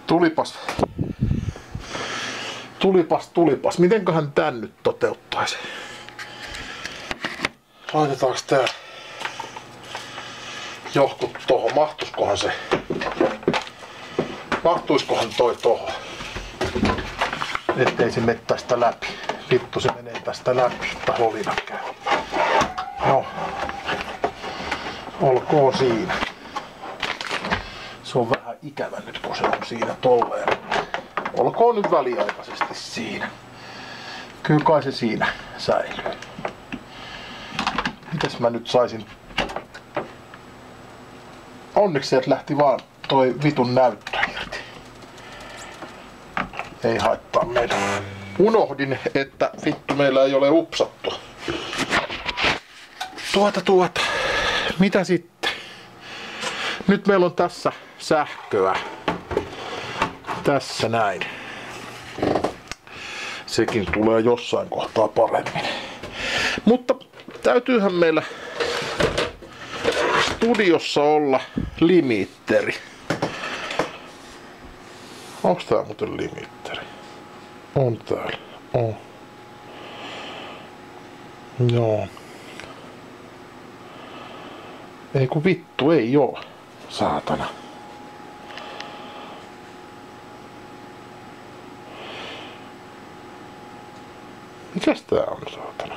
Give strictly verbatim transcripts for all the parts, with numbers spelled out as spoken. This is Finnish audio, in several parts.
Tulipas. Tulipas, tulipas. Mitenköhän tän nyt toteuttaisi? Laitetaanko tää johku tohon? Mahtuiskohan se? Mahtuiskohan toi tohon? Ettei se mene tästä läpi. Vittu se menee tästä läpi, että holina käy. No. Olkoon siinä. Se on vähän ikävä nyt, kun se on siinä tolleen. Olkoon nyt väliaikaisesti siinä. Kyllä kai se siinä säilyy. Mitäs mä nyt saisin? Onneksi sieltä lähti vaan toi vitun näyttö irti. Ei haittaa meidän. Unohdin, että vittu meillä ei ole upsattu. Tuota tuota. Mitä sitten? Nyt meillä on tässä sähköä. Tässä näin. Sekin tulee jossain kohtaa paremmin. Mutta täytyyhän meillä studiossa olla limitteri. Onks tää muuten limitteri? On täällä. On. Joo. Ei ku vittu, ei oo. Saatana. Mikäs tää on, saatana?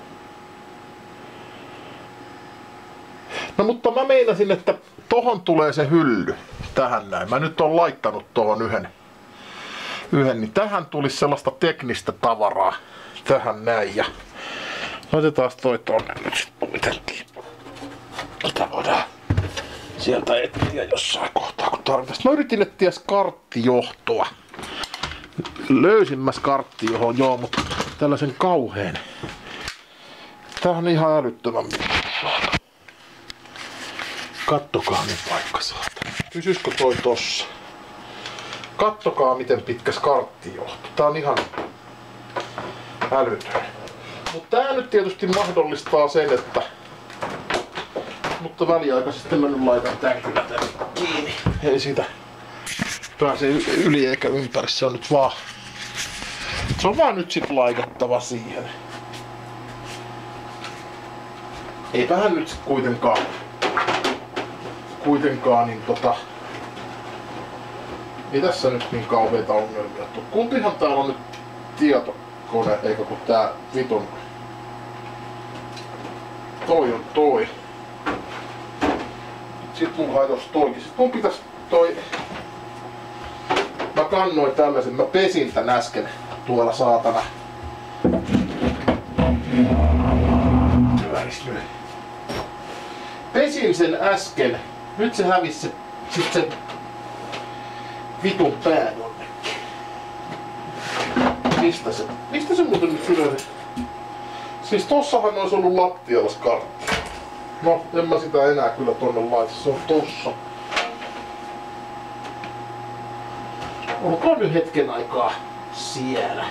No mutta mä meinasin, että tohon tulee se hylly. Tähän näin. Mä nyt oon laittanut tohon yhden. Yhden, niin tähän tulisi sellaista teknistä tavaraa. Tähän näin. Ja laitetaan toi tonne nyt sit kuitenkin. Tätä voidaan sieltä etsiä jossain kohtaa, kun tarvitaan. Mä yritin etsiä skarttijohtoa. Löysin mä skarttijohon, joo, mutta tällaisen kauheen. Tää on ihan älyttömän mitään. Kattokaa nyt vaikka saatana. Pysyisikö toi tossa? Kattokaa miten pitkä skarttijohto. Tää on ihan älytön. Mutta tää nyt tietysti mahdollistaa sen, että mutta väliaikaisesti mä nyt laitan tän kyllä tänne kiinni. Ei siitä pääse yli eikä ympäri. Se on nyt vaan Se on vaan nyt sit laitettava siihen. Eipähän nyt sit kuitenkaan kuitenkaan niin tota ei tässä nyt niin kauheita ongelmia tuu. Kumpihan täällä on nyt tietokone eikä kun tää vitun toi on toi. Sit mun haitos toikin. Sit mun pitäis toi mä kannoin tällaisen, mä pesin tän äsken tuolla saatana. Pesin sen äsken. Nyt se hävisi se, sit se vitun pää jonnekin. Mistä se? Mistä se muuten nyt ylös? Siis tossahan olisi ollut lattialla skartti. No, en mä sitä enää kyllä tonne laita, se on tossa. Olkoon nyt hetken aikaa siellä.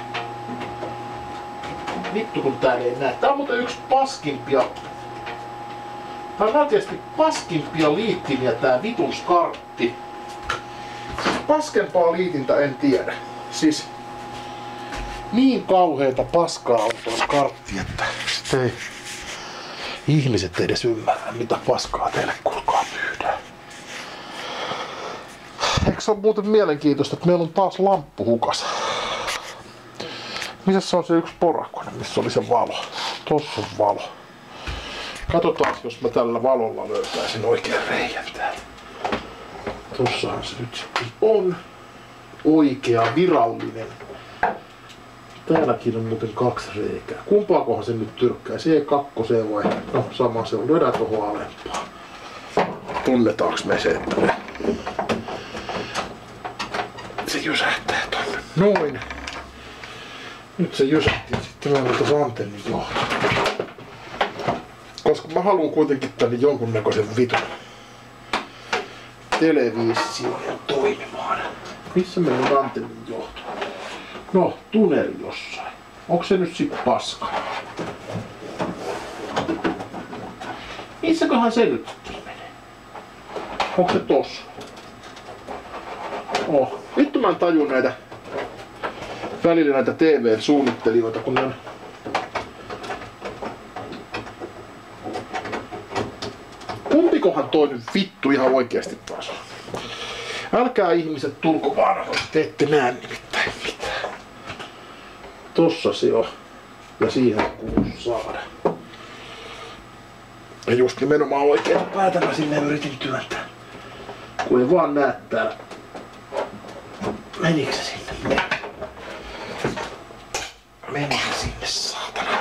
Vittu kun täällä ei näe. Tää on muuten yksi paskimpia. Tää on oikeesti paskimpia liittimiä tää vitun skartti. Siis paskempaa liitintä en tiedä. Siis niin kauheeta paskaa on tuo skartti, että sit ei ihmiset edes ymmärrä mitä paskaa teille kuulkaa myydään. Eikö se ole muuten mielenkiintoista, että meillä on taas lamppu hukas? Missä se on se yksi porakone, missä oli se valo? Tossa on valo. Katsotaan, jos mä tällä valolla löytäisin oikein reijän täällä. Tossahan se nyt sitten on. Oikea, virallinen. Täälläkin on muuten kaksi reikää. Kumpaakohan se nyt tyrkkää? C kaksi vai? No sama se on. Lyödään tohon alempaa. Tunnetaanko me se, että me... se jysähtää tonne. Noin. Nyt se jysähti. Sitten meillä on tuossa antennin johto. Koska mä haluan kuitenkin tänne jonkunnäköisen vitun television toimimaan. Missä meillä on antennin johto? No, tunneli jossain. Onko se nyt sit paska? Missäköhän se nyt menee? Onko se tossa? Oh. Vittu mä en taju näitä välillä näitä T V-suunnittelijoita, kun ne on... Kumpikohan toi nyt vittu ihan oikeesti taas on? Älkää ihmiset tulko vaan, te ette näe nimittäin mitään. Tossa se on. Ja siihen kuuluu saada. Ja just nimenomaan oikeeta päätä mä sinne yritin työntää. Kun ei vaan näe täällä. Menikö se sinne? Menikö sinne saatana?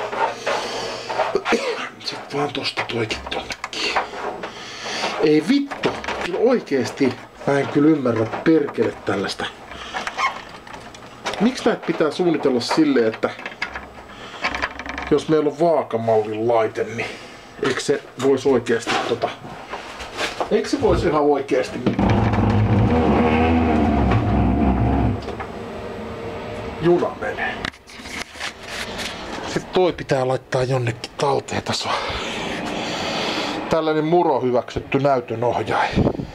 Sit vaan tosta toikin tonnekin. Ei vittu. Kyllä oikeesti mä en kyllä ymmärrä perkele tällaista. Miksi näitä pitää suunnitella silleen, että jos meillä on vaakamallin laite, niin eikö se vois oikeesti tota... Eikö se vois ihan oikeesti... Juna menee. Sitten toi pitää laittaa jonnekin talteen. Tässä on tällainen muro hyväksytty näytönohjaaja.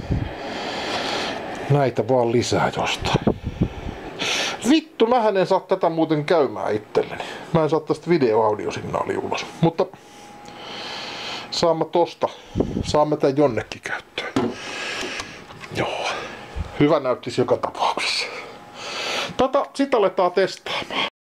Näitä vaan lisää jostain. Vittu, mähän en saa tätä muuten käymään itselleni. Mä en saa tästä video-audiosignaalia ulos. Mutta saamme tosta. Saamme tän jonnekin käyttöön. Joo. Hyvä näyttis joka tapauksessa. Tätä sit aletaan testaamaan.